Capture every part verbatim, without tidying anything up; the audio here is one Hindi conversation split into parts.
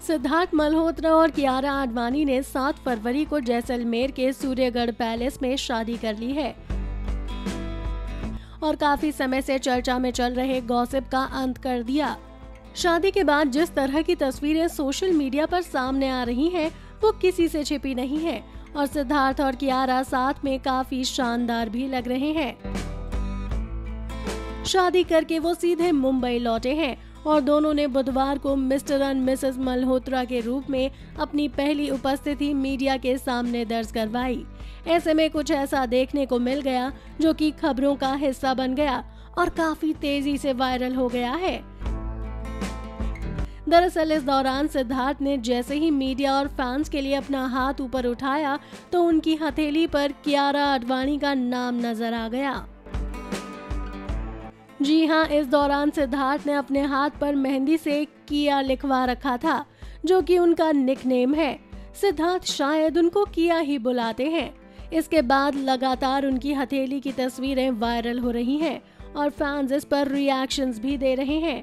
सिद्धार्थ मल्होत्रा और कियारा आडवाणी ने सात फरवरी को जैसलमेर के सूर्यगढ़ पैलेस में शादी कर ली है और काफी समय से चर्चा में चल रहे गॉसिप का अंत कर दिया। शादी के बाद जिस तरह की तस्वीरें सोशल मीडिया पर सामने आ रही हैं, वो किसी से छिपी नहीं है और सिद्धार्थ और कियारा साथ में काफी शानदार भी लग रहे हैं। शादी करके वो सीधे मुंबई लौटे हैं और दोनों ने बुधवार को मिस्टर एंड मिसेस मल्होत्रा के रूप में अपनी पहली उपस्थिति मीडिया के सामने दर्ज करवाई। ऐसे में कुछ ऐसा देखने को मिल गया जो कि खबरों का हिस्सा बन गया और काफी तेजी से वायरल हो गया है। दरअसल इस दौरान सिद्धार्थ ने जैसे ही मीडिया और फैंस के लिए अपना हाथ ऊपर उठाया तो उनकी हथेली पर कियारा आडवाणी का नाम नजर आ गया। जी हाँ, इस दौरान सिद्धार्थ ने अपने हाथ पर मेहंदी से किया लिखवा रखा था, जो कि उनका निकनेम है। सिद्धार्थ शायद उनको किया ही बुलाते हैं। इसके बाद लगातार उनकी हथेली की तस्वीरें वायरल हो रही हैं और फैंस इस पर रिएक्शंस भी दे रहे हैं।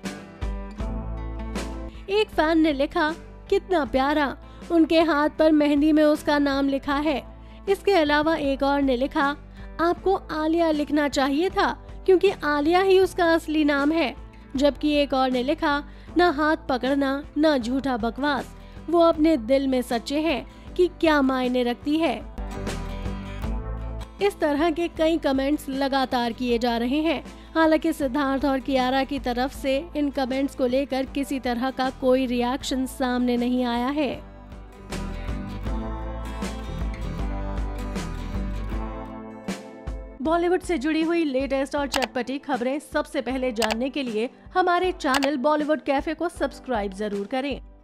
एक फैन ने लिखा, कितना प्यारा, उनके हाथ पर मेहंदी में उसका नाम लिखा है। इसके अलावा एक और ने लिखा, आपको आलिया लिखना चाहिए था क्योंकि आलिया ही उसका असली नाम है। जबकि एक और ने लिखा, ना हाथ पकड़ना ना झूठा बकवास, वो अपने दिल में सच्चे हैं कि क्या मायने रखती है। इस तरह के कई कमेंट्स लगातार किए जा रहे हैं। हालांकि सिद्धार्थ और कियारा की तरफ से इन कमेंट्स को लेकर किसी तरह का कोई रिएक्शन सामने नहीं आया है। बॉलीवुड से जुड़ी हुई लेटेस्ट और चटपटी खबरें सबसे पहले जानने के लिए हमारे चैनल बॉलीवुड कैफे को सब्सक्राइब जरूर करें।